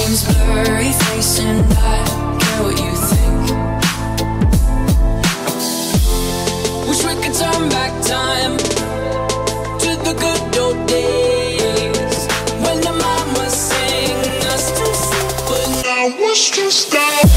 mind's blurry face and I care what you think. Wish we could turn back time to the good old days when the mama sang us to sleep, but now it's just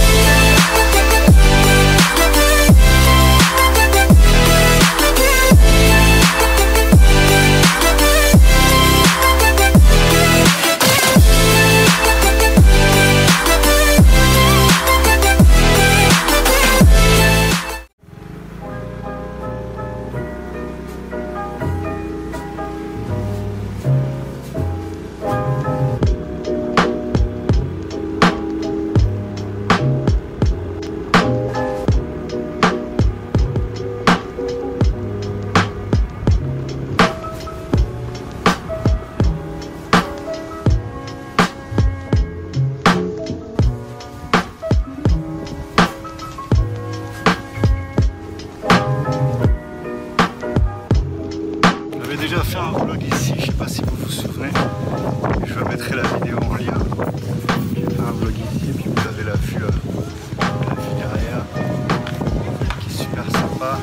déjà fait un vlog ici, je sais pas si vous vous souvenez, je mettrai la vidéo en lien. J'ai fait un vlog ici et puis vous avez la vue derrière qui est super sympa.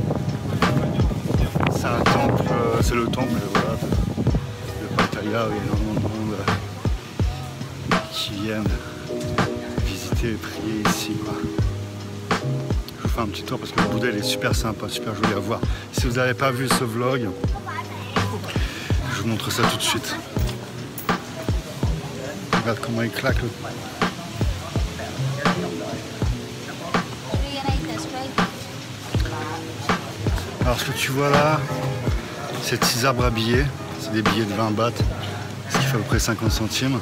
C'est un temple, c'est le temple voilà, de Pattaya où il y a énormément de monde qui viennent visiter et prier ici, quoi. Je vous fais un petit tour parce que le Bouddha il est super sympa, super joli à voir. Si vous n'avez pas vu ce vlog, je vous montre ça tout de suite. Regarde comment il claque le... Alors ce que tu vois là, c'est 6 arbres à billets. C'est des billets de 20 bahts, ce qui fait à peu près 50 centimes.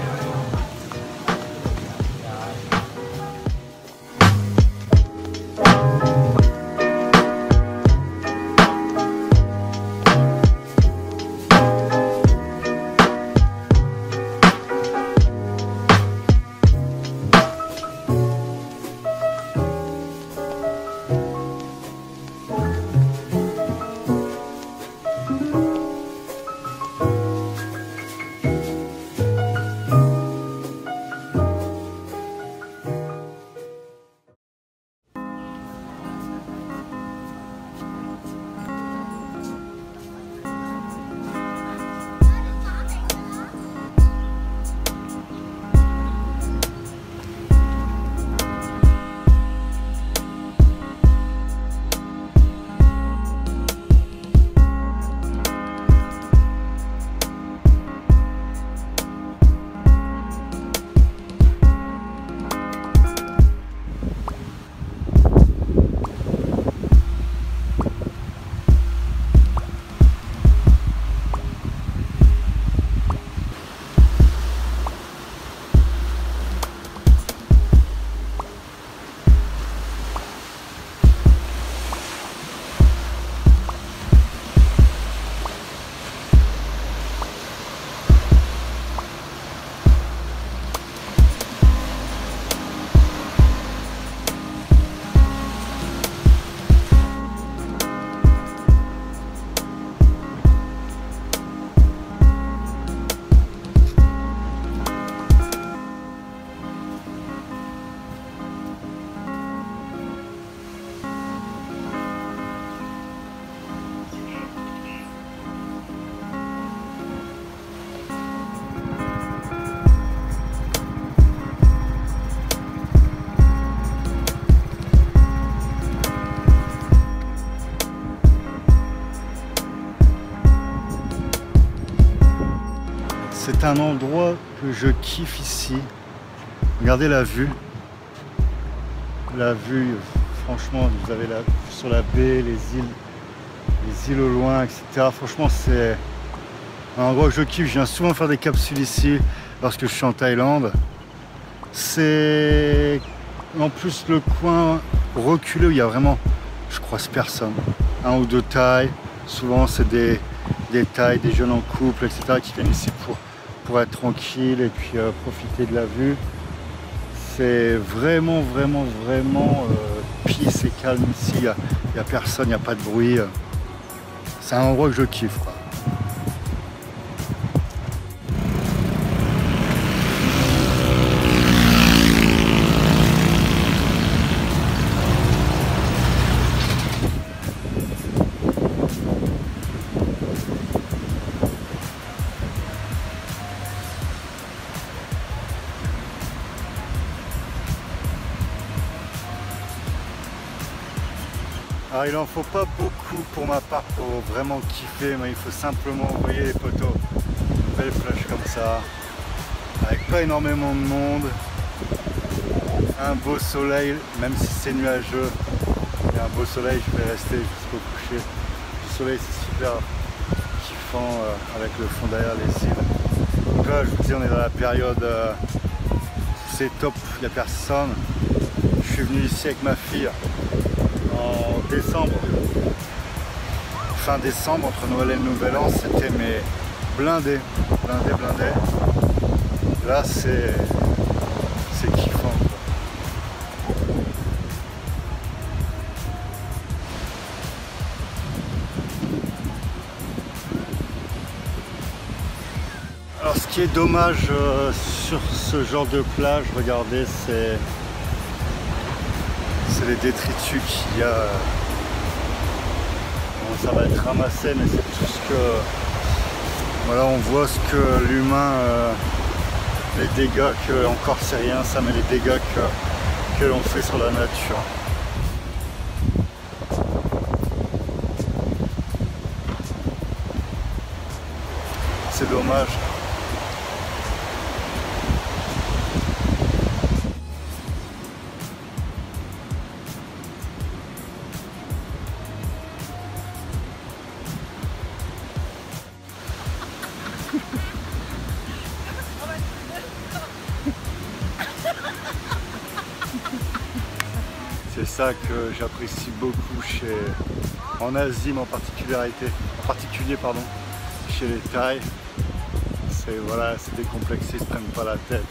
C'est un endroit que je kiffe ici. Regardez la vue. La vue, franchement, vous avez la vue sur la baie, les îles au loin, etc. Franchement, c'est un endroit que je kiffe. Je viens souvent faire des capsules ici lorsque je suis en Thaïlande. C'est en plus le coin reculé où il y a vraiment, je croise personne. Un ou deux Thaïs. Souvent, c'est des Thaïs, des jeunes en couple, etc. qui viennent ici pour être tranquille et puis profiter de la vue. C'est vraiment peace et calme ici. Il n'y a personne, il n'y a pas de bruit. C'est un endroit que je kiffe, quoi. Alors il en faut pas beaucoup pour ma part pour vraiment kiffer, mais il faut simplement envoyer les poteaux. Belle plage comme ça, avec pas énormément de monde, un beau soleil, même si c'est nuageux, il y a un beau soleil, je vais rester jusqu'au coucher. Le soleil c'est super kiffant avec le fond derrière les îles. Donc là je vous dis on est dans la période c'est top, il n'y a personne. Je suis venu ici avec ma fille en décembre, fin décembre, entre Noël et le Nouvel An, c'était mais blindé. Là c'est kiffant. Alors ce qui est dommage sur ce genre de plage, regardez, c'est les détritus qu'il y a. Bon, ça va être ramassé, mais c'est tout ce que... Voilà, on voit ce que l'humain, les dégâts que, encore c'est rien ça, mais les dégâts que l'on fait sur la nature. C'est dommage. C'est ça que j'apprécie beaucoup en Asie, mais en particulier chez les Thaïs. C'est voilà, c'est décomplexé, ils se prennent pas la tête.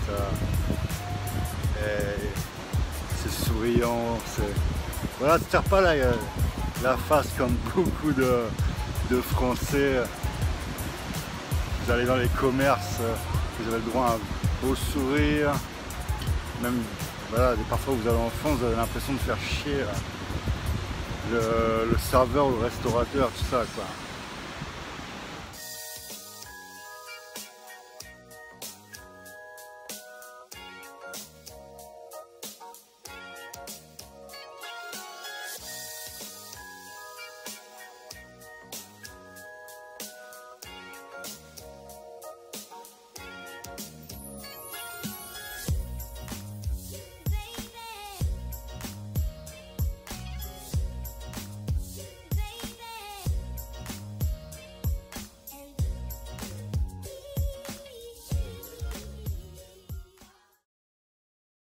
C'est souriant, voilà, tu ne tires pas la face comme beaucoup de Français. Vous allez dans les commerces, vous avez le droit à un beau sourire, même voilà, parfois vous allez en France, vous avez l'impression de faire chier le serveur ou le restaurateur, tout ça quoi.